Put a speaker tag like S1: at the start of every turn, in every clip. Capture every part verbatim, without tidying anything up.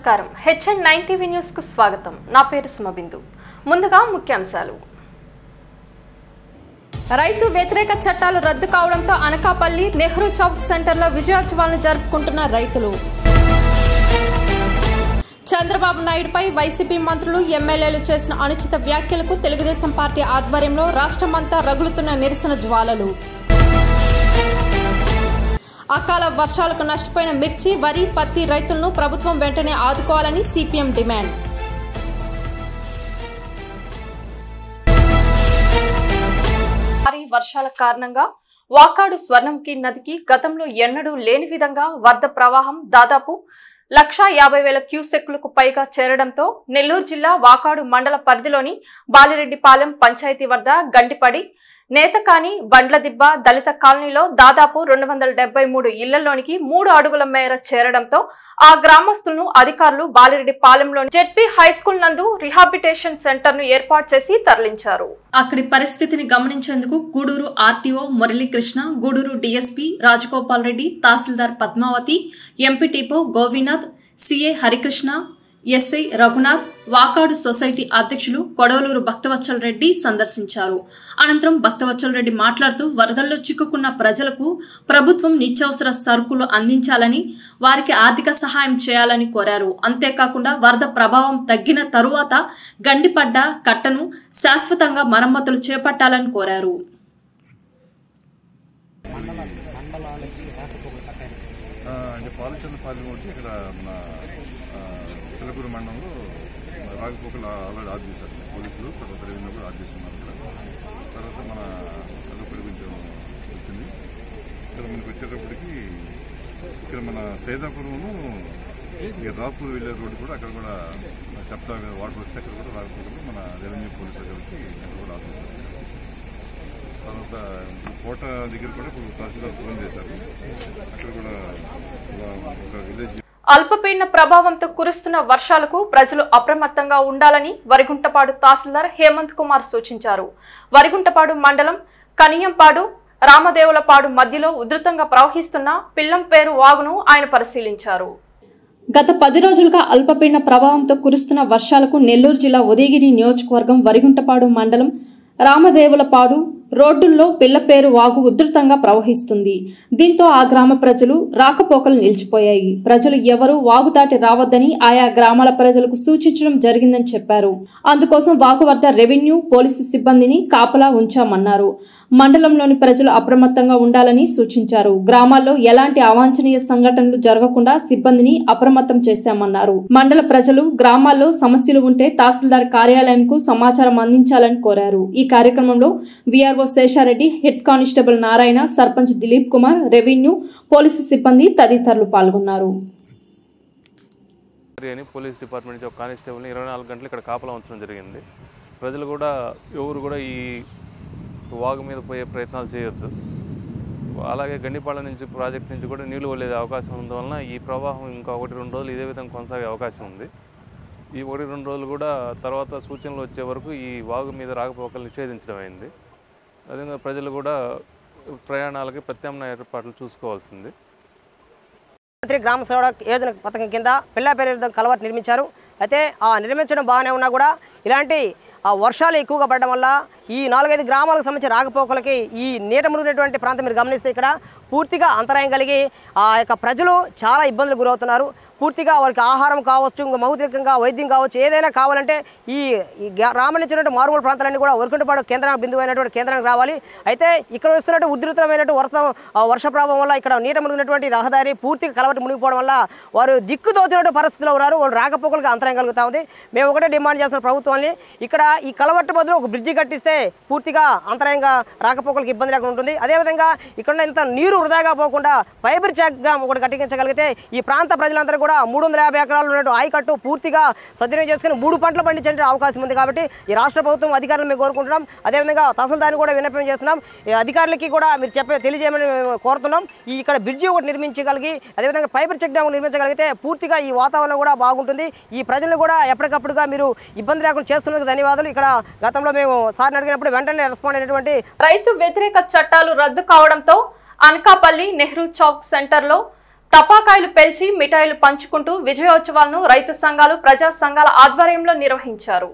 S1: నమస్కారం HN nine TV news కు స్వాగతం నా పేరు సుమబిందు ముందుగా ముఖ్యాంశాలు రైతు వ్యతిరేక చట్టాలు రద్దు కావడంతో అనకాపల్లి నెహ్రూ చౌక్ సెంటర్లో విజయోత్సవాలను జరుపుకుంటున్న రైతులు చంద్రబాబు నాయుడుపై వైసీపీ మంత్రులు ఎమ్మెల్యేలు చేసిన అనుచిత వ్యాఖ్యలకు తెలుగుదేశం పార్టీ ఆధ్వర్యంలో రాష్ట్రమంతా రగులుతున్న నిరసన జ్వాలలు అకాల వర్షాలకు నష్టపోయిన మిర్చి వరి పత్తి రైతులను ప్రభుత్వం వెంటనే ఆదుకోవాలని సిపిఎం డిమాండ్ భారీ వర్షాల కారణంగా వాకాడు స్వర్ణంకి నదికి గతంలో ఎన్నడూ లేని విధంగా వరద ప్రవాహం దాదాపు లక్ష యాభై వేల క్యూసెక్లకు పైగా చేరడంతో నెల్లూరు జిల్లా వాకాడు మండల పరిధిలోని బాలిరెడ్డిపాలెం పంచాయతీ వద్ద గండిపడి నేతకాని బండ్లదిబ్బ దళిత కాలనీలో దాదాపు రెండు వందల డెబ్బై మూడు ఇళ్లలోనికి మూడు అడుగుల మేర చేరడంతో ఆ గ్రామస్తులను అధికారులు బాలిరెడ్డిపాలెంలోని జెడ్పీ హై స్కూల్ నందు రిహాబిటేషన్ సెంటర్ ను ఏర్పాటు చేసి తరలించారు. అక్కడి పరిస్థితిని గమనించేందుకు గూడూరు ఆర్టీఓ మురళీకృష్ణ, గూడూరు డీఎస్పీ రాజగోపాల్ రెడ్డి, తహసీల్దార్ Padmavathi, MPDO Govinath, CA Harikrishna, SI Raghunath, Vakadu society అధ్యక్షులు కొడవలూరు భక్తవత్సల రెడ్డి సందర్శించారు. అనంతరం భక్తవత్సల రెడ్డి మాట్లాడుతూ వరదల్లో చిక్కుకున్న ప్రజలకు ప్రభుత్వం నిత్యావసర సరుకులు అందించాలని, వారికి ఆర్థిక సహాయం చేయాలని కోరారు. అంతేకాకుండా వరద ప్రభావం తగ్గిన తరువాత గండిపడ్డ కట్టను శాశ్వతంగా మరమ్మతులు చేపట్టాలని కోరారు.
S2: చిలకూరు మండలంలో రాకపోకలు ఆల్రెడీ ఆర్డర్ చేశారు పోలీసులు, తర్వాత రెవెన్యూ కూడా ఆర్డర్ చేస్తున్నారు. ఇక్కడ తర్వాత మన అల్లపల్లి కొంచెం వచ్చింది. ఇక్కడ మనకు వచ్చేటప్పటికి ఇక్కడ మన సైదాపురము ఇక రాపూర్ వెళ్ళే రోడ్డు కూడా అక్కడ కూడా చెప్తా వాటర్ వస్తే అక్కడ కూడా రాకపోకలు మన రెవెన్యూ పోలీసులు కలిసి అక్కడ కూడా ఆర్డర్ చేశారు. తర్వాత కోట దగ్గర కూడా ఇప్పుడు తహసీల్దార్ ఫోన్ చేశారు. అక్కడ కూడా ఒక విలేజ్
S1: అల్పపీడన ప్రభావంతో కురుస్తున్న వర్షాలకు ప్రజలు అప్రమత్తంగా ఉండాలని వరిగుంటపాడు తహసీల్దార్ హేమంత్ కుమార్ సూచించారు. వరిగుంటపాడు మండలం కనియంపాడు రామదేవులపాడు మధ్యలో ఉధృతంగా ప్రవహిస్తున్న పిల్లంపేరు వాగును ఆయన పరిశీలించారు. గత పది రోజులుగా అల్పపీడన ప్రభావంతో కురుస్తున్న వర్షాలకు నెల్లూరు జిల్లా ఉదయగిరి నియోజకవర్గం వరిగుంటపాడు మండలం రామదేవులపాడు రోడ్డుల్లో పిల్లపేరు వాగు ఉధృతంగా ప్రవహిస్తుంది. దీంతో ఆ గ్రామ ప్రజలు రాకపోకలు నిలిచిపోయాయి. ప్రజలు ఎవరూ వాగు దాటి రావద్దని ఆయా గ్రామాల ప్రజలకు సూచించడం జరిగిందని చెప్పారు. అందుకోసం వాగు వద్ద రెవెన్యూ పోలీసు సిబ్బందిని కాపలా ఉంచామన్నారు. మండలంలోని ప్రజలు అప్రమత్తంగా ఉండాలని సూచించారు. గ్రామాల్లో ఎలాంటి అవాంఛనీయ సంఘటనలు జరగకుండా సిబ్బందిని అప్రమత్తం చేశామన్నారు. మండల ప్రజలు గ్రామాల్లో సమస్యలు ఉంటే తహసీల్దార్ కార్యాలయంకు సమాచారం అందించాలని కోరారు. ఈ కార్యక్రమంలో VRO Seshareddy, head constable Narayana, sarpanch Dilip Kumar, revenue police సిబ్బంది తదితరులు పాల్గొన్నారు.
S3: పోలీస్ డిపార్ట్మెంట్ నుంచి ఒక కానిస్టేబుల్ని ఇరవై నాలుగు గంటలు ఇక్కడ కాపలా ఉంచడం జరిగింది. ప్రజలు కూడా ఎవరు కూడా ఈ వాగు మీద పోయే ప్రయత్నాలు చేయొద్దు. అలాగే గండిపాళెం నుంచి ప్రాజెక్ట్ నుంచి కూడా నీళ్లు వదిలే అవకాశం ఉన్నందువలన ఈ ప్రవాహం ఇంకా ఒకటి రెండు రోజులు ఇదే విధంగా కొనసాగే అవకాశం ఉంది. ఈ ఒకటి రెండు రోజులు కూడా తర్వాత సూచనలు వచ్చే వరకు ఈ వాగు మీద రాకపోకలు నిషేధించడం అయింది. అదేవిధంగా ప్రజలు కూడా ప్రయాణాలకి ప్రత్యామ్నాయ ఏర్పాట్లు చూసుకోవాల్సింది.
S4: గ్రామ సడక్ యోజన పథకం కింద పిల్లాపేరు కలవట్ నిర్మించారు. అయితే ఆ నిర్మించడం బాగానే ఉన్నా కూడా ఇలాంటి ఆ వర్షాలు ఎక్కువగా పడడం వల్ల ఈ నాలుగైదు గ్రామాలకు సంబంధించిన రాకపోకలకి ఈ నీట మునిగినటువంటి ప్రాంతం మీరు గమనిస్తే ఇక్కడ పూర్తిగా అంతరాయం కలిగి ఆ యొక్క ప్రజలు చాలా ఇబ్బందులు గురవుతున్నారు. పూర్తిగా వారికి ఆహారం కావచ్చు, ఇంకా మౌలికంగా వైద్యం కావచ్చు, ఏదైనా కావాలంటే ఈ గ్రామం నుంచి మారుమూల ప్రాంతాలన్నీ కూడా వరికుంటపాడు కేంద్రానికి బిందువు అయినటువంటి కేంద్రానికి రావాలి. అయితే ఇక్కడ వస్తున్నట్టు ఉధృతమైనటువంటి వర్ష వర్ష ప్రభావం వల్ల ఇక్కడ నీట మునిగినటువంటి రహదారి పూర్తిగా కలవటి మునిగిపోవడం వల్ల వారు దిక్కు దోచినట్టు పరిస్థితిలో ఉన్నారు. వాళ్ళు రాకపోకలకు అంతరాయం కలుగుతూ ఉంది. మేము ఒకటే డిమాండ్ చేస్తున్న ప్రభుత్వాన్ని, ఇక్కడ ఈ కలవట్టు బదులు ఒక బ్రిడ్జి కట్టిస్తే పూర్తిగా అంతరాయంగా రాకపోకలకు ఇబ్బంది లేకుండా ఉంటుంది. అదేవిధంగా ఇక్కడ ఇంత నీరు వృధాగా పోకుండా ఫైబర్ చెక్ డ్యామ్ ఒకటి కట్టించగలిగితే ఈ ప్రాంత ప్రజలందరూ కూడా మూడు వందల యాభై ఎకరాలు ఉన్నట్టు ఆయకట్టు పూర్తిగా సద్వినియోగం చేసుకుని మూడు పంటలు పండించే అవకాశం ఉంది. కాబట్టి ఈ రాష్ట్ర ప్రభుత్వం అధికారులు మేము కోరుకుంటున్నాం. అదేవిధంగా తహసీల్దార్ని కూడా విన్నపం చేస్తున్నాం. ఈ అధికారులకి కూడా మీరు చెప్పే తెలియజేయమని కోరుతున్నాం. ఈ ఇక్కడ బ్రిడ్జి ఒకటి నిర్మించగలిగి అదేవిధంగా ఫైబర్ చెక్ డ్యామ్ నిర్మించగలిగితే పూర్తిగా ఈ వాతావరణం కూడా బాగుంటుంది. ఈ ప్రజలను కూడా ఎప్పటికప్పుడుగా మీరు ఇబ్బంది లేకుండా చేస్తున్నందుకు ధన్యవాదాలు. ఇక్కడ గతంలో మేము సార్ని అడిగినప్పుడు వెంటనే రెస్పాండ్ అయినటువంటి
S1: రైతు వ్యతిరేక చట్టాలు రద్దు కావడంతో అనకాపల్లి నెహ్రూ చౌక్ సెంటర్లో టపాకాయలు పెల్చి మిఠాయిలు పంచుకుంటూ విజయోత్సవాలను రైతు సంఘాలు ప్రజా సంఘాల ఆధ్వర్యంలో నిర్వహించారు.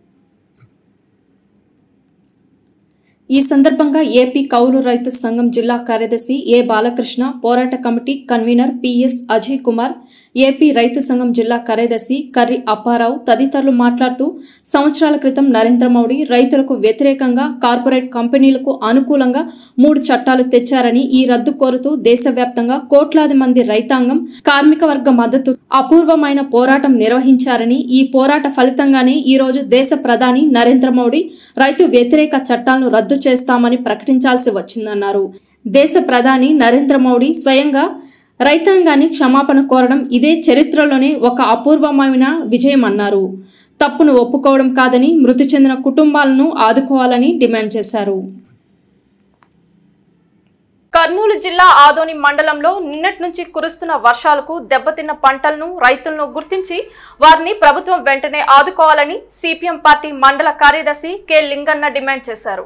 S1: ఈ సందర్భంగా ఏపీ కౌలు రైతు సంఘం జిల్లా కార్యదర్శి ఏ బాలకృష్ణ, పోరాట committee convener PS Ajay Kumar, AP రైతు సంఘం జిల్లా కార్యదర్శి కర్రి అప్పారావు తదితరులు మాట్లాడుతూ సంవత్సరాల క్రితం నరేంద్ర మోడీ రైతులకు వ్యతిరేకంగా కార్పొరేట్ కంపెనీలకు అనుకూలంగా మూడు చట్టాలు తెచ్చారని, ఈ రద్దు కోరుతూ దేశవ్యాప్తంగా కోట్లాది మంది రైతాంగం, కార్మిక వర్గ మద్దతు అపూర్వమైన పోరాటం నిర్వహించారని, ఈ పోరాట ఫలితంగానే ఈ రోజు దేశ ప్రధాని నరేంద్ర మోడీ రైతు వ్యతిరేక చట్టాలను రద్దు చేస్తామని ప్రకటించాల్సి వచ్చిందన్నారు. దేశ ప్రధాని నరేంద్ర మోడీ స్వయంగా రైతాంగాన్ని క్షమాపణ కోరడం ఇదే చరిత్రలోనే ఒక అపూర్వమైన విజయం అన్నారు. తప్పును ఒప్పుకోవడం కాదని, మృతి చెందిన కుటుంబాలను ఆదుకోవాలని డిమాండ్ చేశారు. కర్నూలు జిల్లా ఆదోని మండలంలో నిన్నటి నుంచి కురుస్తున్న వర్షాలకు దెబ్బతిన్న పంటలను, రైతులను గుర్తించి వారిని ప్రభుత్వం వెంటనే ఆదుకోవాలని సిపిఎం పార్టీ మండల కార్యదర్శి కె లింగన్న డిమాండ్ చేశారు.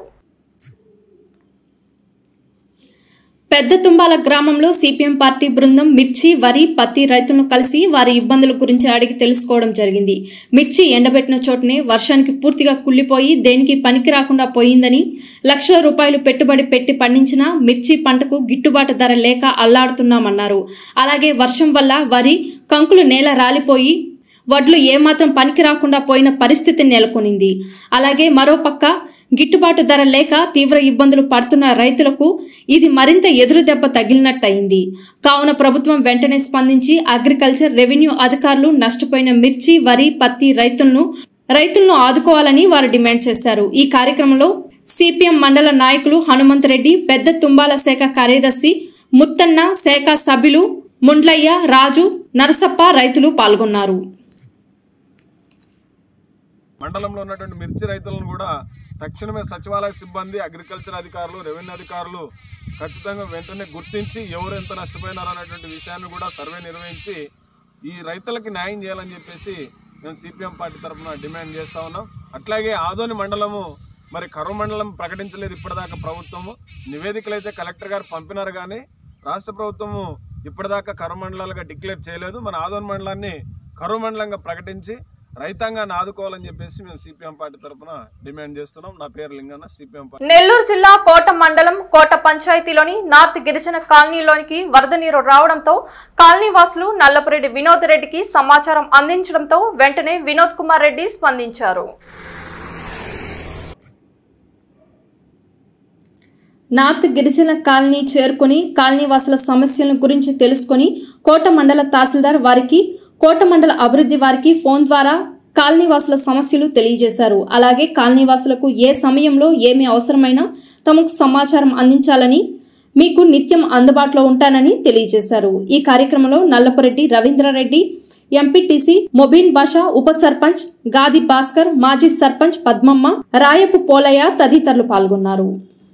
S1: పెద్ద తుంబాల గ్రామంలో సిపిఎం పార్టీ బృందం మిర్చి, వరి, పత్తి రైతులను కలిసి వారి ఇబ్బందుల గురించి అడిగి తెలుసుకోవడం జరిగింది. మిర్చి ఎండబెట్టిన చోటనే వర్షానికి పూర్తిగా కుళ్లిపోయి దేనికి పనికి రాకుండా పోయిందని, లక్షల రూపాయలు పెట్టుబడి పెట్టి పండించిన మిర్చి పంటకు గిట్టుబాటు ధర లేక అల్లాడుతున్నామన్నారు. అలాగే వర్షం వల్ల వరి కంకులు నేల రాలిపోయి వడ్లు ఏమాత్రం పనికి రాకుండా పోయిన పరిస్థితి నెలకొనింది. అలాగే మరోపక్క గిట్టుబాటు ధర లేక తీవ్ర ఇబ్బందులు పడుతున్న రైతులకు ఇది మరింత ఎదురు దెబ్బ తగిలినట్టయింది. కావున ప్రభుత్వం వెంటనే స్పందించి అగ్రికల్చర్, రెవెన్యూ అధికారులు నష్టపోయిన మిర్చి, వరి, పత్తి రైతులను రైతులను ఆదుకోవాలని వారు డిమాండ్ చేశారు. ఈ కార్యక్రమంలో సిపిఎం మండల నాయకులు హనుమంతరెడ్డి, పెద్ద తుంబాల శాఖ కార్యదర్శి ముత్తన్న, శాఖ సభ్యులు ముండ్లయ్య, రాజు, నరసప్ప రైతులు పాల్గొన్నారు.
S5: మండలంలో ఉన్నటువంటి మిర్చి రైతులను కూడా తక్షణమే సచివాలయ సిబ్బంది, అగ్రికల్చర్ అధికారులు, రెవెన్యూ అధికారులు ఖచ్చితంగా వెంటనే గుర్తించి ఎవరు ఎంత నష్టపోయినారు అనేటువంటి విషయాన్ని కూడా సర్వే నిర్వహించి ఈ రైతులకి న్యాయం చేయాలని చెప్పేసి మేము సిపిఎం పార్టీ తరఫున డిమాండ్ చేస్తూ ఉన్నాం. అట్లాగే ఆదోని మండలము మరి కరువు మండలం ప్రకటించలేదు ఇప్పటిదాకా ప్రభుత్వము. నివేదికలు అయితే కలెక్టర్ గారు పంపినారు కానీ రాష్ట్ర ప్రభుత్వము ఇప్పటిదాకా కరువు మండలాలుగా డిక్లేర్ చేయలేదు. మన ఆదోని మండలాన్ని కరువు మండలంగా ప్రకటించి రైతాంగాన్ని ఆదుకోవాలని చెప్పేసి మేము సిపిఎం పార్టీ తరఫున డిమాండ్ చేస్తున్నాం. నా పేరు లింగన్న, సిపిఎం పార్టీ.
S1: నెల్లూరు జిల్లా కోట మండలం కోట పంచాయతీలోని నార్త్ గిరిజన కాలనీలోనికి వరద నీరు రావడంతో కాలనీ వాసులు నల్లపురెడ్డి వినోద్ రెడ్డికి సమాచారం అందించడంతో వెంటనే వినోద్ కుమార్ రెడ్డి స్పందించారు. నార్త్ గిరిజన కాలనీ చేరుకుని కాలనీ వాసుల సమస్యల గురించి తెలుసుకుని కోట మండల తహసీల్దార్ వారికి, కోట మండల అభివృద్ధి వారికి ఫోన్ ద్వారా కాలనీవాసుల సమస్యలు తెలియజేశారు. అలాగే కాలనీవాసులకు ఏ సమయంలో ఏమి అవసరమైనా తమకు సమాచారం అందించాలని, మీకు నిత్యం అందుబాటులో ఉంటానని తెలియజేశారు. ఈ కార్యక్రమంలో నల్లపురెడ్డి రవీంద్రారెడ్డి, ఎంపీటీసీ మొబీన్ బాషా, ఉప సర్పంచ్ గాది భాస్కర్, మాజీ సర్పంచ్ పద్మమ్మ, రాయపు పోలయ్య తదితరులు పాల్గొన్నారు.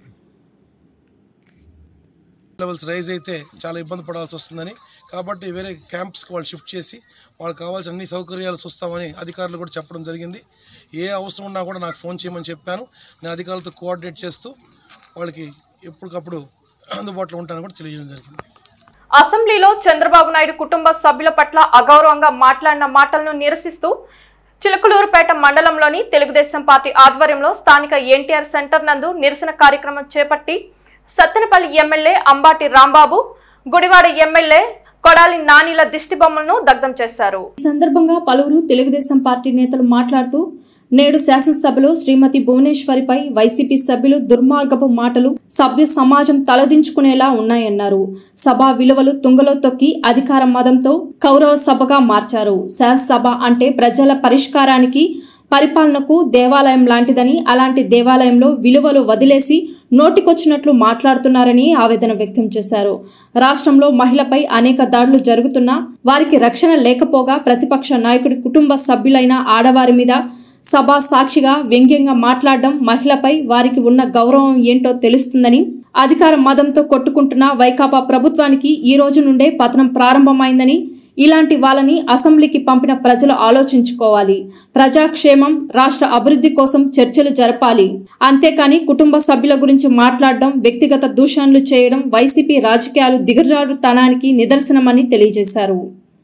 S6: లెవెల్స్ రైజ్ అయితే చాలా ఇబ్బంది పడాల్సి వస్తుందని, కాబట్టి వేరే క్యాంప్స్కి వాళ్ళు షిఫ్ట్ చేసి వాళ్ళకి కావాల్సిన అన్ని సౌకర్యాలు చూస్తామని అధికారులు కూడా చెప్పడం జరిగింది. ఏ అవసరం ఉన్నా కూడా నాకు ఫోన్ చేయమని చెప్పాను. నేను అధికారులతో కోఆర్డినేట్ చేస్తూ వాళ్ళకి ఎప్పటికప్పుడు అందుబాటులో ఉంటానని కూడా తెలియజేయడం జరిగింది.
S1: అసెంబ్లీలో చంద్రబాబు నాయుడు కుటుంబ సభ్యుల పట్ల అగౌరవంగా మాట్లాడిన మాటలను నిరసిస్తూ చిలకలూరుపేట మండలంలోని తెలుగుదేశం పార్టీ ఆధ్వర్యంలో స్థానిక ఎన్టీఆర్ సెంటర్ నందు నిరసన కార్యక్రమం చేపట్టి సత్తెనపల్లి ఎమ్మెల్యే అంబాటి రాంబాబు, గుడివాడ ఎమ్మెల్యే కొడాలి నానిల దిష్టి బొమ్మలను దగ్ధం చేశారు. ఈ సందర్భంగా పలువురు తెలుగుదేశం పార్టీ నేతలు మాట్లాడుతూ నేడు శాసనసభలో శ్రీమతి భువనేశ్వరిపై వైసీపీ సభ్యులు దుర్మార్గపు మాటలు సభ్య సమాజం తలదించుకునేలా ఉన్నాయన్నారు. సభా విలువలు తుంగలో తొక్కి అధికార మదంతో కౌరవ సభగా మార్చారు. శాసనసభ అంటే ప్రజల పరిష్కారానికి, పరిపాలనకు దేవాలయం లాంటిదని, అలాంటి దేవాలయంలో విలువలు వదిలేసి నోటికొచ్చినట్లు మాట్లాడుతున్నారని ఆవేదన వ్యక్తం చేశారు. రాష్ట్రంలో మహిళపై అనేక దాడులు జరుగుతున్నా వారికి రక్షణ లేకపోగా ప్రతిపక్ష నాయకుడి కుటుంబ సభ్యులైన ఆడవారి మీద సభా సాక్షిగా వ్యంగ్యంగా మాట్లాడడం మహిళపై వారికి ఉన్న గౌరవం ఏంటో తెలుస్తుందని, అధికార మదంతో కొట్టుకుంటున్న వైకాపా ప్రభుత్వానికి ఈ రోజు నుండే పతనం ప్రారంభమైందని, ఇలాంటి వాళ్ళని అసెంబ్లీకి పంపిన ప్రజలు ఆలోచించుకోవాలి. ప్రజాక్షేమం, రాష్ట్ర అభివృద్ధి కోసం చర్చలు జరపాలి. అంతేకాని కుటుంబ సభ్యుల గురించి మాట్లాడడం, వ్యక్తిగత దూషణలు చేయడం వైసీపీ రాజకీయాలు దిగజారుతనానికి నిదర్శనమని తెలియజేశారు.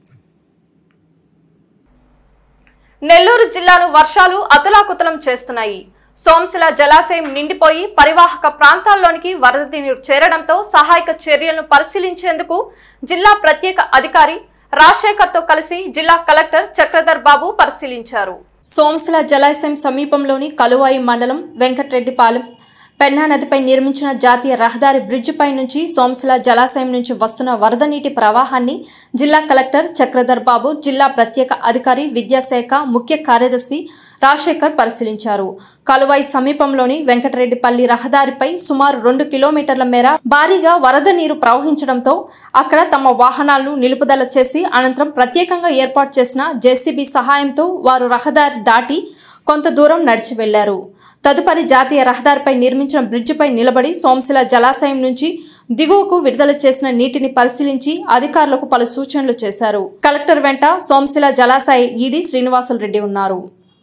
S1: నెల్లూరు జిల్లాను వర్షాలు అతలాకుతలం చేస్తున్నాయి. సోమశిల జలాశయం నిండిపోయి పరివాహక ప్రాంతాల్లోనికి వరద నీరు చేరడంతో సహాయక చర్యలను పరిశీలించేందుకు జిల్లా ప్రత్యేక అధికారి రాజశేఖర్ తో కలిసి జిల్లా కలెక్టర్ చక్రధర్ బాబు పరిశీలించారు. సోమశిల జలాశయం సమీపంలోని కలువాయి మండలం వెంకటరెడ్డిపాలెం పెన్నా నదిపై నిర్మించిన జాతీయ రహదారి బ్రిడ్జిపై నుంచి సోమశిల జలాశయం నుంచి వస్తున్న వరద నీటి ప్రవాహాన్ని జిల్లా కలెక్టర్ చక్రధర్ బాబు, జిల్లా ప్రత్యేక అధికారి విద్యాశాఖ ముఖ్య కార్యదర్శి రాజశేఖర్ పరిశీలించారు. కలువాయి సమీపంలోని వెంకటరెడ్డిపల్లి రహదారిపై సుమారు రెండు కిలోమీటర్ల మేర భారీగా వరద నీరు ప్రవహించడంతో అక్కడ తమ వాహనాలను నిలుపుదల చేసి అనంతరం ప్రత్యేకంగా ఏర్పాటు చేసిన జేసీబీ సహాయంతో వారు రహదారి దాటి కొంత దూరం నడిచి వెళ్లారు. తదుపరి జాతీయ రహదారిపై నిర్మించిన బ్రిడ్జిపై నిలబడి సోమశిల జలాశయం నుంచి దిగువకు విడుదల చేసిన నీటిని పరిశీలించి అధికారులకు పలు సూచనలు చేశారు. కలెక్టర్ వెంట సోమశిల జలాశయ ఈడీ శ్రీనివాసులు రెడ్డి ఉన్నారు.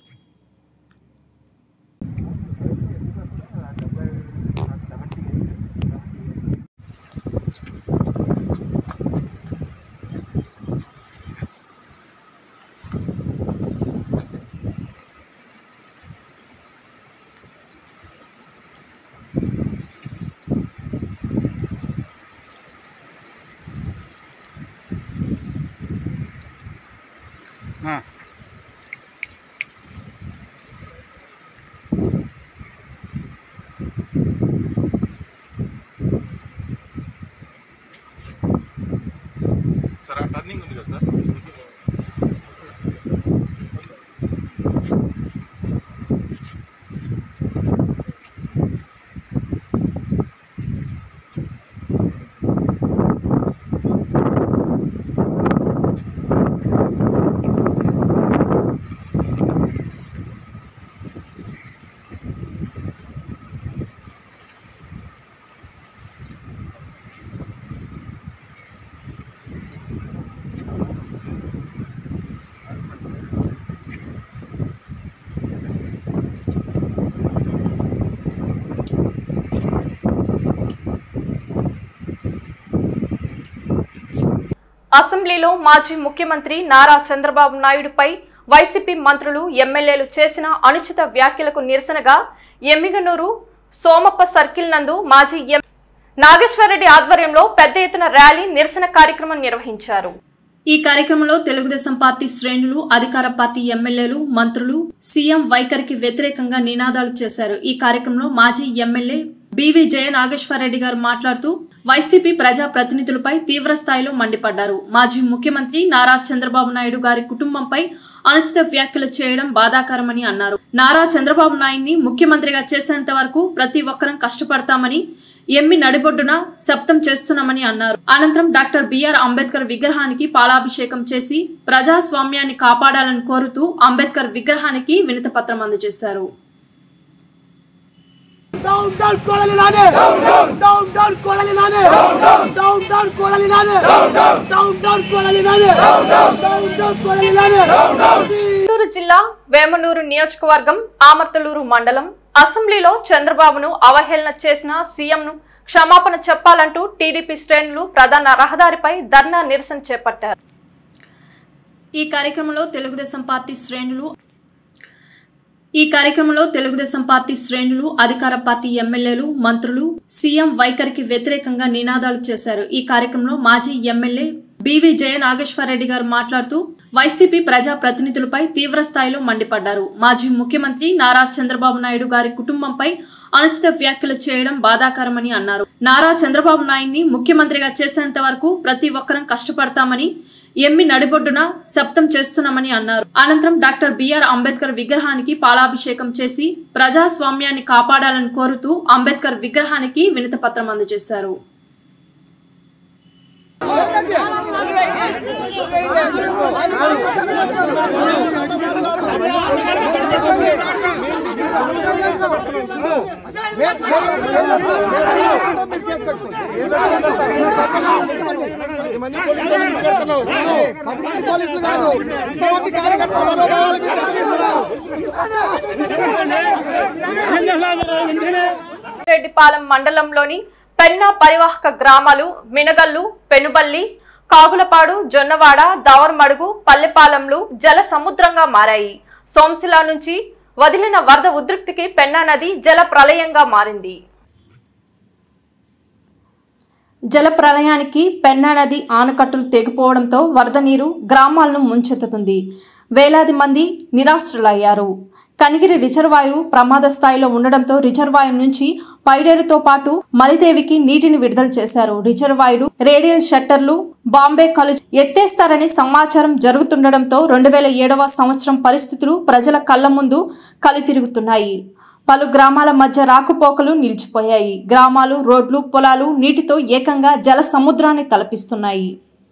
S2: సార్ ఆ టర్నింగ్ ఉంది కదా సార్,
S1: అసెంబ్లీలో మాజీ ముఖ్యమంత్రి నారా చంద్రబాబు నాయుడుపై వైసీపీ మంత్రులు, ఎమ్మెల్యేలు చేసిన అనుచిత వ్యాఖ్యలకు నిరసనగా ఎమ్మిగనూరు సోమప్ప సర్కిల్ నందు మాజీ ఎం నాగేశ్వరరెడ్డి ఆధ్వర్యంలో పెద్ద ఎత్తున ర్యాలీ, నిరసన కార్యక్రమం నిర్వహించారు. ఈ కార్యక్రమంలో తెలుగుదేశం పార్టీ శ్రేణులు, అధికార పార్టీ ఎమ్మెల్యేలు, మంత్రులు సీఎం వైఖరికి వ్యతిరేకంగా నినాదాలు చేశారు. ఈ కార్యక్రమంలో మాజీ ఎమ్మెల్యే బీవీ జయ నాగేశ్వరరెడ్డి గారు మాట్లాడుతూ వైసీపీ ప్రజా ప్రతినిధులపై తీవ్ర స్థాయిలో మండిపడ్డారు. మాజీ ముఖ్యమంత్రి నారా చంద్రబాబు నాయుడు గారి కుటుంబంపై అనుచిత వ్యాఖ్యలు చేయడం బాధాకరమని అన్నారు. నారా చంద్రబాబు నాయుడిని ముఖ్యమంత్రిగా చేసేంత వరకు ప్రతి ఒక్కరం కష్టపడతామని, ఎమ్మి నడిబొడ్డున శబ్దం చేస్తున్నామని అన్నారు. అనంతరం డాక్టర్ బిఆర్ అంబేద్కర్ విగ్రహానికి పాలాభిషేకం చేసి ప్రజాస్వామ్యాన్ని కాపాడాలని కోరుతూ అంబేద్కర్ విగ్రహానికి వినతి పత్రం అందజేశారు.
S7: Down down Kolali Nane down down down down Kolali Nane down down down down Kolali Nane down down down down Kolali Nane down down down down Kolali Nane down down
S1: Chittoor జిల్లా వేమనూరు నియోజకవర్గం ఆమర్తలూరు మండలం అసెంబ్లీలో చంద్రబాబును అవహేళన చేసిన సీఎంను క్షమాపణ చెప్పాలంటూ టీడీపీ శ్రేణులు ప్రధాన రహదారిపై ధర్నా నిరసన చేపట్టారు. ఈ కార్యక్రమంలో తెలుగుదేశం పార్టీ శ్రేణులు ఈ కార్యక్రమంలో తెలుగుదేశం పార్టీ శ్రేణులు, అధికార పార్టీ ఎమ్మెల్యేలు, మంత్రులు సీఎం వైఖరికి వ్యతిరేకంగా నినాదాలు చేశారు. ఈ కార్యక్రమంలో మాజీ ఎమ్మెల్యే బీవీ జయ నాగేశ్వరరెడ్డి గారు మాట్లాడుతూ వైసీపీ ప్రజా ప్రతినిధులపై తీవ్ర స్థాయిలో మండిపడ్డారు. మాజీ ముఖ్యమంత్రి నారా చంద్రబాబు నాయుడు గారి కుటుంబంపై అనుచిత వ్యాఖ్యలు చేయడం బాధాకరమని అన్నారు. నారా చంద్రబాబు నాయుడిని ముఖ్యమంత్రిగా చేసేంత వరకు ప్రతి ఒక్కరం కష్టపడతామని, ఎమ్మి నడిబొడ్డున శబ్దం చేస్తున్నామని అన్నారు. అనంతరం డాక్టర్ బిఆర్ అంబేద్కర్ విగ్రహానికి పాలాభిషేకం చేసి ప్రజాస్వామ్యాన్ని కాపాడాలని కోరుతూ అంబేద్కర్ విగ్రహానికి వినతి పత్రం అందజేశారు. రెడ్డిపాలెం మండలంలోని పెన్నా పరివాహక గ్రామాలు మినగల్లు, పెనుబల్లి, కాగులపాడు, జొన్నవాడ, దావర్మడుగు, పల్లెపాలెంలు జల సముద్రంగా మారాయి. సోమశిల నుంచి వదిలిన వరద ఉధృతికి పెన్నా నది జల ప్రళయంగా మారింది. జల ప్రళయానికి పెన్నా నది ఆనకట్టులు తెగిపోవడంతో వరద నీరు గ్రామాలను ముంచెత్తుతుంది. వేలాది మంది నిరాశ్రులయ్యారు. కనిగిరి రిజర్వాయరు ప్రమాద స్థాయిలో ఉండడంతో రిజర్వాయర్ నుంచి పైడేరుతో పాటు మలిదేవికి నీటిని విడుదల చేశారు. రిజర్వాయరు రేడియల్ షట్టర్లు బాంబే కలు ఎత్తేస్తారని సమాచారం జరుగుతుండటంతో రెండు వేల ఏడవ సంవత్సరం పరిస్థితులు ప్రజల కళ్ల ముందు కలితిరుగుతున్నాయి. పలు గ్రామాల మధ్య రాకపోకలు నిలిచిపోయాయి. గ్రామాలు, రోడ్లు, పొలాలు నీటితో ఏకంగా జల సముద్రాన్ని తలపిస్తున్నాయి.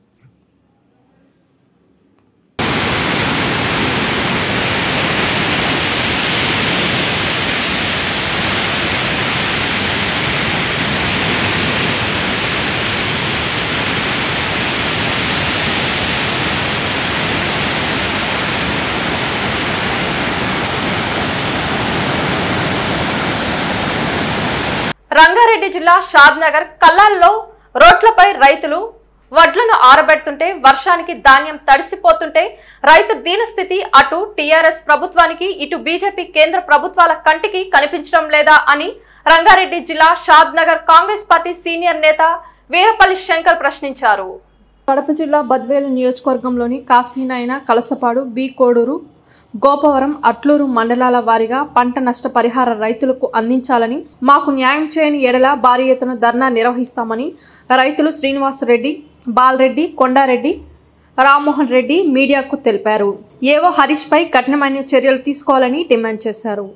S1: రంగారెడ్డి జిల్లా షాద్నగర్ కల్లాల్లో రోడ్లపై రైతులు వడ్లను ఆరబెడుతుంటే వర్షానికి ధాన్యం తడిసిపోతుంటే రైతు దీనస్థితి అటు టీఆర్ఎస్ ప్రభుత్వానికి ఇటు బీజేపీ కేంద్ర ప్రభుత్వాల కంటికి కనిపించడం లేదా అని రంగారెడ్డి జిల్లా షాద్నగర్ కాంగ్రెస్ పార్టీ సీనియర్ నేత వీరపల్లి శంకర్ ప్రశ్నించారు. కడప జిల్లా బద్వేలు నియోజకవర్గంలోని కాశీనాయన, కలసపాడు, బి కోడూరు, గోపవరం, అట్లూరు మండలాల వారీగా పంట నష్ట పరిహార రైతులకు అందించాలని, మాకు న్యాయం చేయని ఎడల భారీ ఎత్తున ధర్నా నిర్వహిస్తామని రైతులు శ్రీనివాసరెడ్డి, బాలరెడ్డి, కొండారెడ్డి, రామ్మోహన్ రెడ్డి మీడియాకు తెలిపారు. ఏవో హరీష్ పై కఠినమైన చర్యలు తీసుకోవాలని డిమాండ్ చేశారు.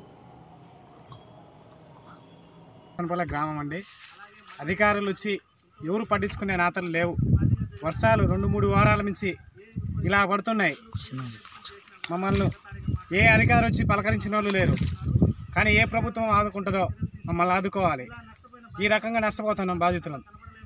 S8: గ్రామం అండి, అధికారులు వచ్చి ఎవరు పట్టించుకునే నాతలు లేవు. వర్షాలు రెండు మూడు వారాల నుంచి ఇలా పడుతున్నాయి. మమ్మల్ని ఏ అధికారి వచ్చి పలకరించిన వాళ్ళు లేరు. కానీ ఏ ప్రభుత్వం ఆదుకుంటుందో మమ్మల్ని ఆదుకోవాలి. ఈ రకంగా నష్టపోతున్నాం బాధితులం.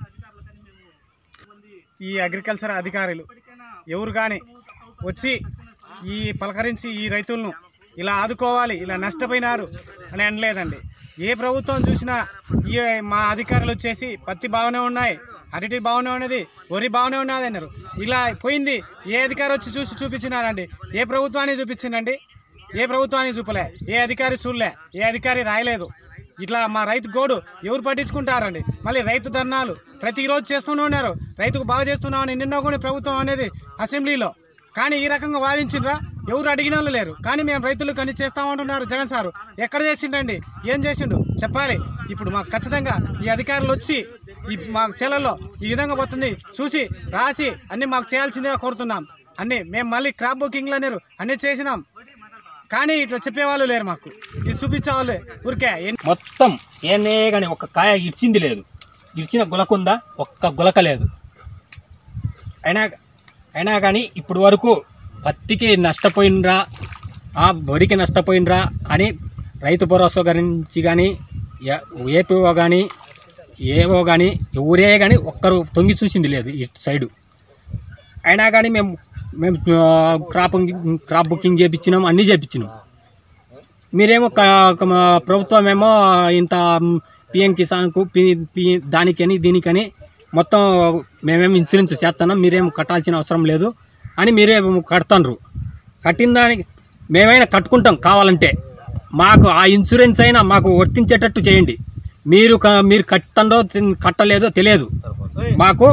S8: ఈ అగ్రికల్చర్ అధికారులు ఎవరు కానీ వచ్చి ఈ పలకరించి ఈ రైతులను ఇలా ఆదుకోవాలి, ఇలా నష్టపోయినారు అని అనలేదండి. ఏ ప్రభుత్వం చూసినా ఈ మా అధికారులు వచ్చేసి పత్తి బాగానే ఉన్నాయి, అరటి బాగానే ఉన్నది, వరి బాగానే ఉన్నది అన్నారు. ఇలా పోయింది. ఏ అధికారి వచ్చి చూసి చూపించినారండి? ఏ ప్రభుత్వాన్ని చూపించిందండి? ఏ ప్రభుత్వాన్ని చూపలే, ఏ అధికారి చూడలే, ఏ అధికారి రాయలేదు. ఇట్లా మా రైతు గోడు ఎవరు పట్టించుకుంటారండి? మళ్ళీ రైతు ధర్నాలు ప్రతిరోజు చేస్తూనే ఉన్నారు. రైతుకు బాగా చేస్తున్నామని నిన్న కొన్ని ప్రభుత్వం అనేది అసెంబ్లీలో. కానీ ఈ రకంగా వాదించిండ్రా? ఎవరు అడిగిన వాళ్ళు లేరు. కానీ మేము రైతులకు అన్ని చేస్తామంటున్నారు జగన్ సారు. ఎక్కడ చేసిండండి? ఏం చేసిండు చెప్పాలి. ఇప్పుడు మాకు ఖచ్చితంగా ఈ అధికారులు వచ్చి ఈ మా చేలల్లో ఈ విధంగా పోతుంది చూసి రాసి అన్నీ మాకు చేయాల్సిందిగా కోరుతున్నాం. అన్నీ మేము మళ్ళీ క్రాప్ బుకింగ్లు అనేరు అన్నీ చేసినాం. కానీ ఇట్లా చెప్పేవాళ్ళు లేరు. మాకు ఇది చూపించేవాళ్ళు ఊరికే
S9: మొత్తం ఏనే కానీ ఒక్క కాయ ఇడిచింది లేదు. ఇడిచిన గులకుందా? ఒక్క గులక లేదు. అయినా అయినా కానీ ఇప్పుడు వరకు పత్తికి నష్టపోయినరా, ఆ వరికి నష్టపోయినరా అని రైతు భరోసా గురించి కానీ ఏపీఓ కానీ ఏవో కానీ ఎవరే కానీ ఒక్కరు తొంగి చూసింది లేదు ఇటు సైడు. అయినా కానీ మేము మేము క్రాప్ క్రాప్ బుకింగ్ చేయించినాం, అన్నీ చేయించినాం. మీరేమో ప్రభుత్వం ఏమో ఇంత పిఎం కిసాన్కు పి దానికని దీనికని మొత్తం మేమేమో ఇన్సూరెన్స్ చేస్తున్నాం, మీరేమో కట్టాల్సిన అవసరం లేదు అని మీరే కడతాండ్రు. కట్టిన దానికి మేమైనా కట్టుకుంటాం కావాలంటే. మాకు ఆ ఇన్సూరెన్స్ అయినా మాకు వర్తించేటట్టు చేయండి. మీరు మీరు కట్టండో కట్టలేదో తెలియదు మాకు.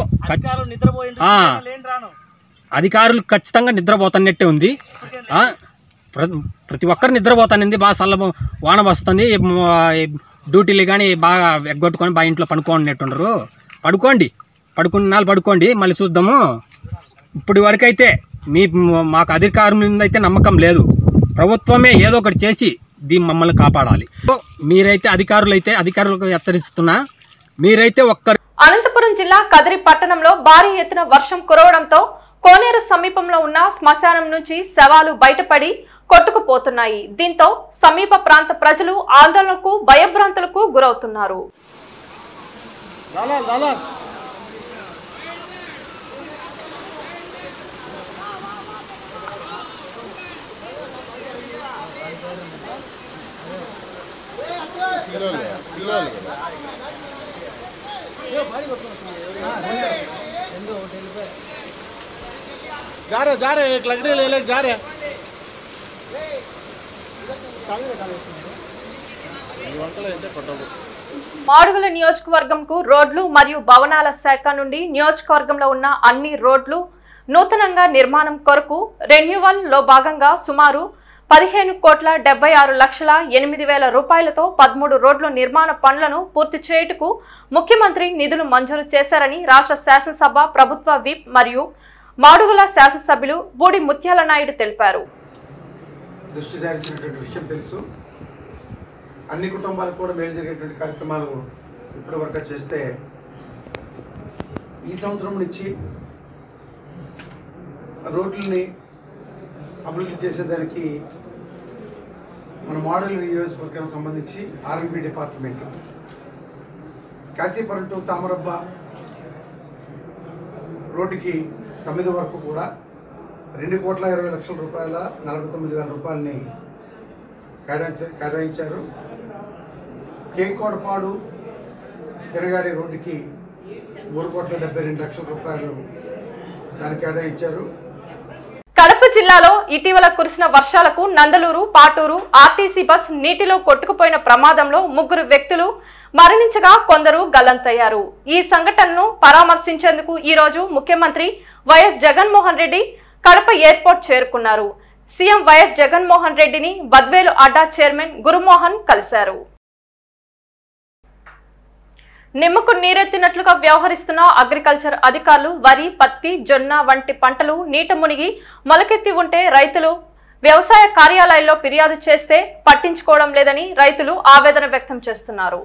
S9: అధికారులు ఖచ్చితంగా నిద్రపోతున్నట్టే ఉంది. ప్రతి ఒక్కరు నిద్రపోతానంది. బాగా చల్ల వాన వస్తుంది, డ్యూటీలు కానీ బాగా ఎగ్గొట్టుకొని బాగా ఇంట్లో పడుకోనట్టుండరు. పడుకోండి, పడుకున్నాళ్ళు పడుకోండి, మళ్ళీ చూద్దాము. ఇప్పటి వరకు అయితే మీ మాకు అధికారం మీద అయితే నమ్మకం లేదు. ప్రభుత్వమే ఏదో ఒకటి చేసి దీన్ని మమ్మల్ని కాపాడాలి. మీరైతే అధికారులు అయితే అధికారులకు హెచ్చరిస్తున్నా, మీరైతే ఒక్కరు.
S1: అనంతపురం జిల్లా కదిరి పట్టణంలో భారీ ఎత్తున వర్షం కురవడంతో కోనేరు సమీపంలో ఉన్న శ్మశానం నుంచి శవాలు బయటపడి కొట్టుకుపోతున్నాయి. దీంతో సమీప ప్రాంత ప్రజలు ఆందోళనకు భయభ్రాంతులకు గురవుతున్నారు.
S10: जा रहे जा रहे एक लकड़ी ले ले जा रहे
S1: మాడుగుల నియోజకవర్గంకు రోడ్లు మరియు భవనాల శాఖ నుండి నియోజకవర్గంలో ఉన్న అన్ని రోడ్లు నూతనంగా నిర్మాణం కొరకు రెన్యువల్ లో భాగంగా సుమారు పదిహేను కోట్ల డెబ్బై ఆరు లక్షల ఎనిమిది వేల రూపాయలతో పదమూడు రోడ్ల నిర్మాణ పనులను పూర్తి చేయుటకు ముఖ్యమంత్రి నిధులు మంజూరు చేశారని రాష్ట్ర శాసనసభ ప్రభుత్వ విప్ మరియు మాడుగుల శాసనసభ్యులు బూడి ముత్యాల నాయుడు తెలిపారు.
S11: దృష్టి సారించినటువంటి విషయం తెలుసు. అన్ని కుటుంబాలకు కూడా మేలు జరిగేటువంటి కార్యక్రమాలు ఇప్పటి వరకు చేస్తే ఈ సంవత్సరం నుంచి రోడ్లని అభివృద్ధి చేసేదానికి మన మోడల్ నియోజకవర్గానికి సంబంధించి ఆర్ఎండ్బి డిపార్ట్మెంట్ కాశీపురం టు తామరబ్బ రోడ్డుకి సమితి వరకు కూడా రెండు కోట్ల ఇరవై లక్షల రూపాయల నలభై తొమ్మిది వేల రూపాయలని కేటాయించ కేటాయించారు. కేకోడపాడు తిరగాడి రోడ్డుకి మూడు కోట్ల డెబ్బై రెండు లక్షల రూపాయలు దాన్ని కేటాయించారు.
S1: కడప జిల్లాలో ఇటీవల కురిసిన వర్షాలకు నందలూరు పాటూరు ఆర్టీసీ బస్ నీటిలో కొట్టుకుపోయిన ప్రమాదంలో ముగ్గురు వ్యక్తులు మరణించగా కొందరు గల్లంతయ్యారు. ఈ సంఘటనను పరామర్శించేందుకు ఈ రోజు ముఖ్యమంత్రి వైఎస్ జగన్మోహన్ రెడ్డి కడప ఎయిర్పోర్ట్ చేరుకున్నారు. సీఎం వైఎస్ జగన్మోహన్ రెడ్డిని బద్వేలు అడ్డా చైర్మన్ గురుమోహన్ కలిశారు. నిమ్మకు నీరెత్తినట్లుగా వ్యవహరిస్తున్న అగ్రికల్చర్ అధికారులు వరి, పత్తి, జొన్న వంటి పంటలు నీట మునిగి మొలకెత్తి ఉంటే రైతులు వ్యవసాయ కార్యాలయాల్లో ఫిర్యాదు చేస్తే పట్టించుకోవడం లేదని రైతులు ఆవేదన వ్యక్తం చేస్తున్నారు.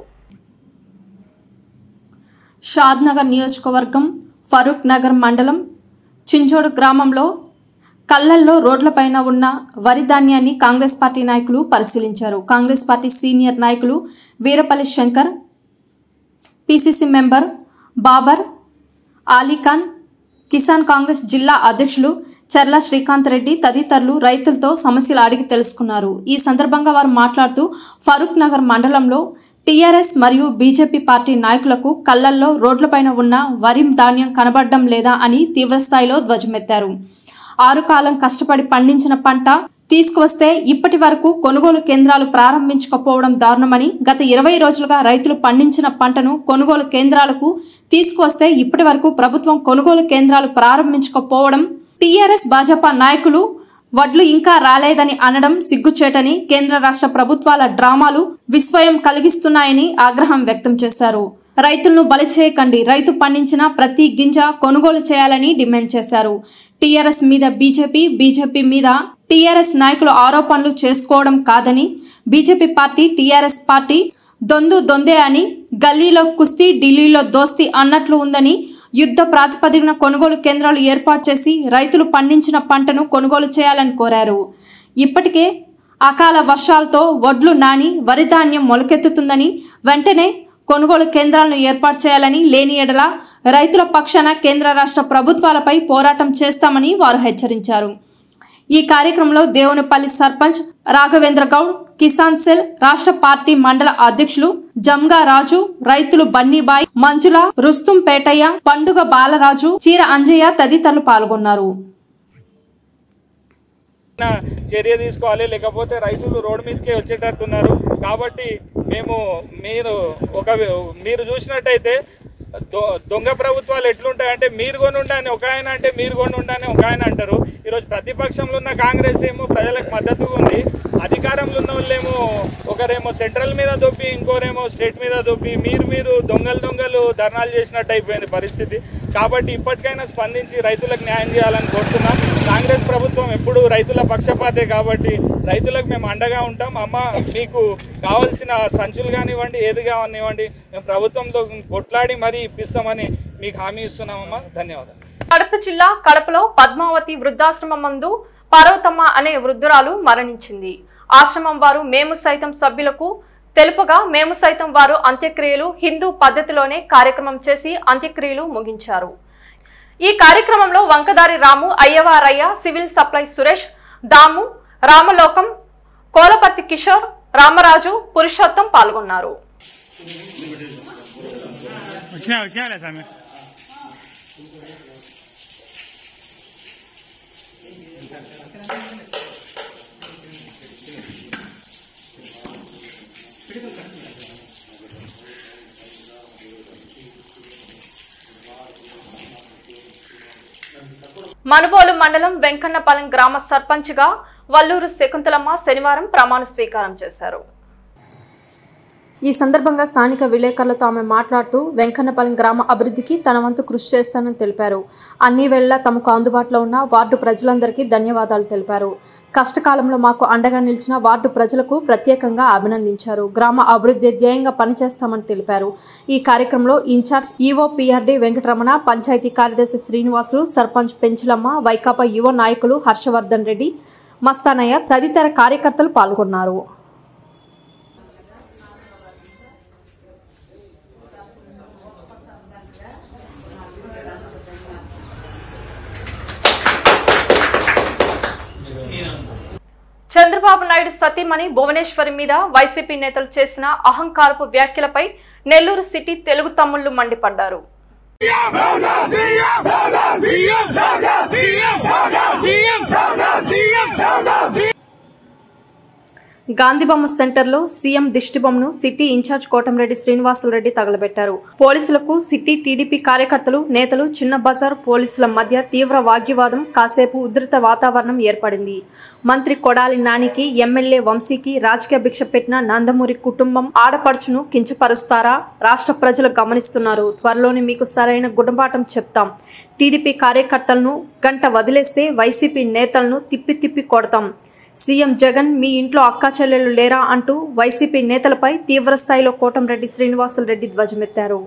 S1: షాద్నగర్ నియోజకవర్గం ఫరూక్ నగర్ మండలం చింజోడు గ్రామంలో కళ్ళల్లో రోడ్లపైన ఉన్న వరి ధాన్యాన్ని కాంగ్రెస్ పార్టీ నాయకులు పరిశీలించారు. కాంగ్రెస్ పార్టీ సీనియర్ నాయకులు వీరపల్లి శంకర్, పీసీసీ మెంబర్ బాబర్ ఆలీఖాన్, కిసాన్ కాంగ్రెస్ జిల్లా అధ్యక్షులు చర్ల శ్రీకాంత్ రెడ్డి తదితరులు రైతులతో సమస్యలు అడిగి తెలుసుకున్నారు. ఈ సందర్భంగా వారు మాట్లాడుతూ ఫరూక్ నగర్ మండలంలో టీఆర్ఎస్ మరియు బీజేపీ పార్టీ నాయకులకు కళ్ళల్లో రోడ్లపైన ఉన్న వరి ధాన్యం కనబడడం లేదా అని తీవ్రస్థాయిలో ధ్వజమెత్తారు. ఆరు కాలం కష్టపడి పండించిన పంట తీసుకువస్తే ఇప్పటి వరకు కొనుగోలు కేంద్రాలు ప్రారంభించకపోవడం దారుణమని, గత ఇరవై రోజులుగా రైతులు పండించిన పంటను కొనుగోలు కేంద్రాలకు తీసుకువస్తే ఇప్పటి వరకు ప్రభుత్వం కొనుగోలు కేంద్రాలు ప్రారంభించకపోవడం, టీఆర్ఎస్ భాజపా నాయకులు వడ్లు ఇంకా రాలేదని అనడం సిగ్గుచేటని, కేంద్ర రాష్ట్ర ప్రభుత్వాల డ్రామాలు విస్మయం కలిగిస్తున్నాయని ఆగ్రహం వ్యక్తం చేశారు. రైతులను బలి చేయకండి, రైతు పండించిన ప్రతి గింజ కొనుగోలు చేయాలని డిమాండ్ చేశారు. టీఆర్ఎస్ మీద బీజేపీ, బీజేపీ మీద టీఆర్ఎస్ నాయకులు ఆరోపణలు చేసుకోవడం కాదని, బీజేపీ పార్టీ టీఆర్ఎస్ పార్టీ దొందు దొందే అని, గల్లీలో కుస్తీ ఢిల్లీలో దోస్తీ అన్నట్లు ఉందని, యుద్ధ ప్రాతిపదికన కొనుగోలు కేంద్రాలు ఏర్పాటు చేసి రైతులు పండించిన పంటను కొనుగోలు చేయాలని కోరారు. ఇప్పటికే అకాల వర్షాలతో వడ్లు నాని వరి ధాన్యం మొలకెత్తుతుందని, వెంటనే కొనుగోలు కేంద్రాలను ఏర్పాటు చేయాలని, లేని ఎడల రైతుల పక్షాన కేంద్ర రాష్ట్ర ప్రభుత్వాలపై పోరాటం చేస్తామని వారు హెచ్చరించారు. ఈ కార్యక్రమంలో దేవునిపల్లి సర్పంచ్ రాఘవేంద్ర గౌడ్, కిసాన్ సెల్ రాష్ట్ర పార్టీ మండల అధ్యక్షులు జంగా రాజు, రైతులు బన్నీబాయ్, మంజుల, రుస్తుం పేటయ్య, పండుగ బాలరాజు, చీర అంజయ్య తదితరులు పాల్గొన్నారు.
S12: చర్య తీసుకోవాలి, లేకపోతే రైతులు రోడ్డు మీదకి వచ్చేటట్టున్నారు. కాబట్టి మేము మీరు ఒక మీరు చూసినట్టయితే దొంగ ప్రభుత్వాలు ఎట్లుంటాయంటే మీరు కొని ఉండని ఒక ఆయన అంటే మీరు కొని ఉండని ఒక ఆయన అంటారు. ఈరోజు ప్రతిపక్షంలో ఉన్న కాంగ్రెస్ ఏమో ప్రజలకు మద్దతుగా ఉంది, అధికారంలో ఉన్న వాళ్ళేమో ఒకరేమో సెంట్రల్ మీద దొప్పి ఇంకోరేమో స్టేట్ మీద దొప్పి మీరు మీరు దొంగలు దొంగలు ధర్నాలు చేసినట్టు అయిపోయింది పరిస్థితి. కాబట్టి ఇప్పటికైనా స్పందించి రైతులకు న్యాయం చేయాలని కోరుతున్నాం. కాంగ్రెస్ ప్రభుత్వం ఎప్పుడు రైతుల పక్షపాతే కాబట్టి రైతులకు మేము అండగా ఉంటాం. అమ్మ మీకు కావాల్సిన సంచులు కానివ్వండి, ఏది కానివ్వండి మేము ప్రభుత్వంతో కొట్లాడి మరీ ఇప్పిస్తామని మీకు హామీ ఇస్తున్నామమ్మా. ధన్యవాదాలు.
S1: కడప జిల్లా కడపలో పద్మావతి వృద్ధాశ్రమం ముందు పార్వతమ్మ అనే వృద్ధురాలు మరణించింది. ఆశ్రమం వారు మేము సైతం సభ్యులకు తెలుపగా మేము సైతం వారు అంత్యక్రియలు హిందూ పద్ధతిలోనే కార్యక్రమం చేసి అంత్యక్రియలు ముగించారు. ఈ కార్యక్రమంలో వంకదారి రాము, అయ్యవారయ్య, సివిల్ సప్లై సురేష్, దాము, రామలోకం, కోలపర్తి కిషోర్, రామరాజు, పురుషోత్తం పాల్గొన్నారు. మనుబోలు మండలం వెంకన్నపాలెం గ్రామ సర్పంచ్ గా వల్లూరు శకుంతలమ్మ శనివారం ప్రమాణ స్వీకారం చేశారు.
S13: ఈ సందర్భంగా స్థానిక విలేకరులతో ఆమె మాట్లాడుతూ వెంకన్నపాలెం గ్రామ అభివృద్ధికి తన వంతు కృషి చేస్తానని తెలిపారు. అన్ని వేళలా తమకు అందుబాటులో ఉన్న వార్డు ప్రజలందరికీ ధన్యవాదాలు తెలిపారు. కష్టకాలంలో మాకు అండగా నిలిచిన వార్డు ప్రజలకు ప్రత్యేకంగా అభినందించారు. గ్రామ అభివృద్ధి ధ్యేయంగా పనిచేస్తామని తెలిపారు. ఈ కార్యక్రమంలో incharge EO PRD Venkataramana, panchayat కార్యదర్శి శ్రీనివాసులు, సర్పంచ్ పెంచిలమ్మ, వైకాపా యువ నాయకులు హర్షవర్ధన్ రెడ్డి, మస్తానయ్య తదితర కార్యకర్తలు పాల్గొన్నారు.
S1: చంద్రబాబు నాయుడు సతీమణి భువనేశ్వరి మీద వైసీపీ నేతలు చేసిన అహంకారపు వ్యాఖ్యలపై నెల్లూరు సిటీ తెలుగు తమ్ముళ్లు మండిపడ్డారు. గాంధీబొమ్మ సెంటర్లో సీఎం దిష్టిబొమ్మను సిటీ ఇన్ఛార్జ్ కోటంరెడ్డి శ్రీనివాసులరెడ్డి తగలబెట్టారు. పోలీసులకు సిటీ టీడీపీ కార్యకర్తలు, నేతలు, చిన్న బజార్ పోలీసుల మధ్య తీవ్ర వాగ్వివాదం, కాసేపు ఉధృత వాతావరణం ఏర్పడింది. మంత్రి కొడాలి నానికి, ఎమ్మెల్యే వంశీకి రాజకీయ భిక్ష పెట్టిన నందమూరి కుటుంబం ఆడపడుచును కించపరుస్తారా? రాష్ట్ర ప్రజలు గమనిస్తున్నారు. త్వరలోనే మీకు సరైన గుణపాఠం చెప్తాం. టీడీపీ కార్యకర్తలను గంట వదిలేస్తే వైసీపీ నేతలను తిప్పి తిప్పి కొడతాం. సీఎం జగన్ మీ ఇంట్లో అక్కా చెల్లెలు లేరా అంటూ వైసీపీ నేతలపై తీవ్రస్థాయిలో కోటంరెడ్డి శ్రీనివాసులరెడ్డి ధ్వజమెత్తారు.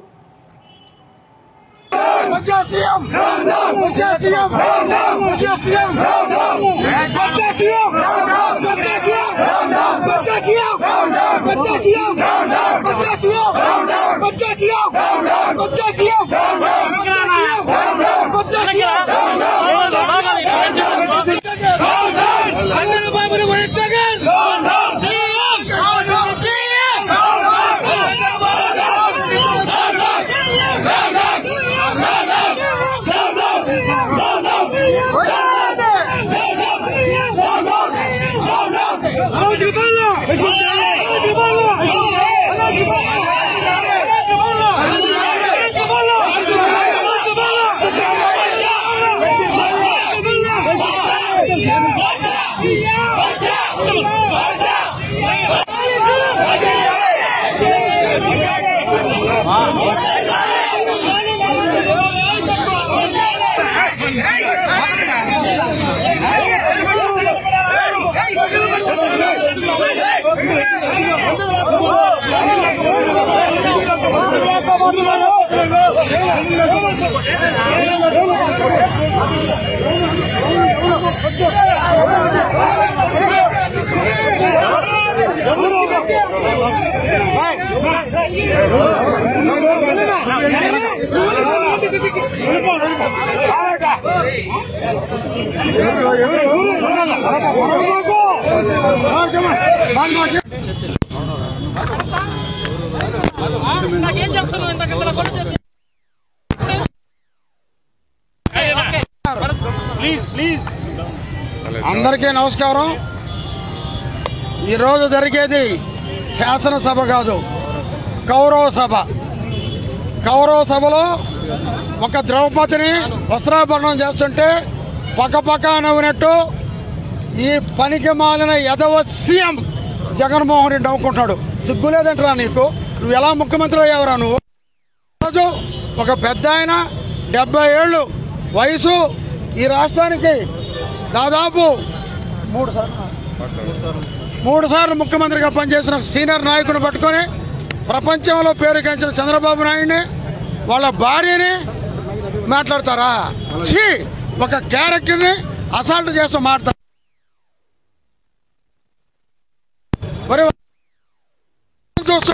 S11: అందరికీ నమస్కారం. ఈరోజు జరిగేది శాసనసభ కాదు, కౌరవ సభ. కౌరవ సభలో ఒక ద్రౌపదిని వస్త్రాభరణం చేస్తుంటే పక్కపక్క నవ్వినట్టు ఈ పనికి మాలిన యదవ సీఎం జగన్మోహన్ రెడ్డి నవ్వుకుంటాడు. సిగ్గులేదంటరా నీకు? నువ్వు ఎలా ముఖ్యమంత్రి అయ్యావురా నువ్వు? రోజు ఒక పెద్ద ఆయన డెబ్బై ఏళ్ళు వయసు, ఈ రాష్ట్రానికి దాదాపు మూడు సార్లు మూడు సార్లు ముఖ్యమంత్రిగా పనిచేసిన సీనియర్ నాయకుడిని పట్టుకొని ప్రపంచంలో పేరుగాంచిన చంద్రబాబు నాయుడిని, వాళ్ళ భార్యని
S14: మాట్లాడతారా? ఛీ, ఒక క్యారెక్టర్ని అసాల్ట్ చేస్తూ మాట్లాడతారు. చూస్తూ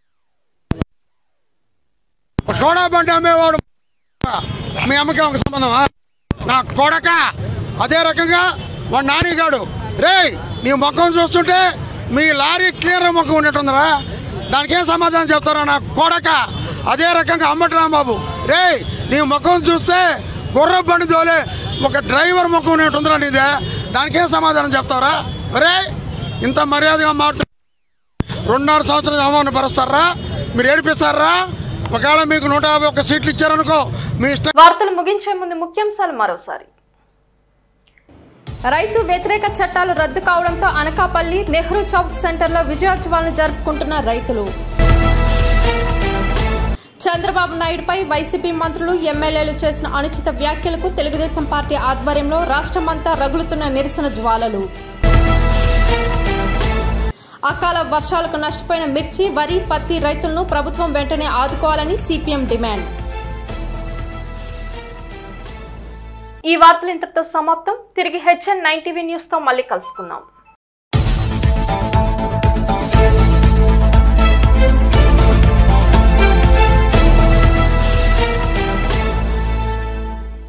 S14: సోడా బండి అమ్మేవాడు మీ అమ్మకి ఒక సంబంధమా? నా కొడక అదే రకంగా వాడు నానిగాడు. రే నీ ముఖం చూస్తుంటే మీ లారీ క్లియర్ ముఖం ఉన్నట్టుందరా, దానికి ఏం సమాధానం చెప్తారా? నా కొడక అదే రకంగా అమ్మటి రాంబాబు, రే నీ ముఖం చూస్తే గుర్ర బండి తోలే ఒక డ్రైవర్ ముఖం ఉన్నట్టుందిరా నీదే, దానికి ఏం సమాధానం చెప్తారా? రే ఇంత మర్యాదగా మాట్లాడు. రెండున్నర సంవత్సరాలు అవమానపరుస్తారా? మీరు ఏడిపిస్తారా? ఒకవేళ మీకు నూట యాభై ఒక్క సీట్లు ఇచ్చారనుకో మీ ఇష్టం.
S1: వార్తలు ముగించే ముందు ముఖ్యాంశాలు మరోసారి.
S13: రైతు వ్యతిరేక చట్టాలు రద్దు కావడంతో అనకాపల్లి నెహ్రూ చౌక్ సెంటర్లో విజయోత్సవాలను జరుపుకుంటున్న రైతులు. చంద్రబాబు నాయుడుపై వైసీపీ మంత్రులు ఎమ్మెల్యేలు చేసిన అనుచిత వ్యాఖ్యలకు తెలుగుదేశం పార్టీ ఆధ్వర్యంలో రాష్ట్రమంతా రగులుతున్న నిరసన జ్వాలలు. అకాల వర్షాలకు నష్టపోయిన మిర్చి, వరి, పత్తి రైతులను ప్రభుత్వం వెంటనే ఆదుకోవాలని సిపిఎం డిమాండ్.
S1: ఈ వార్తలు ఇంతటితో సమాప్తం. తిరిగి హెచ్ఎన్ నైన్ టీవీ న్యూస్ తో మళ్ళీ కలుసుకుందాం.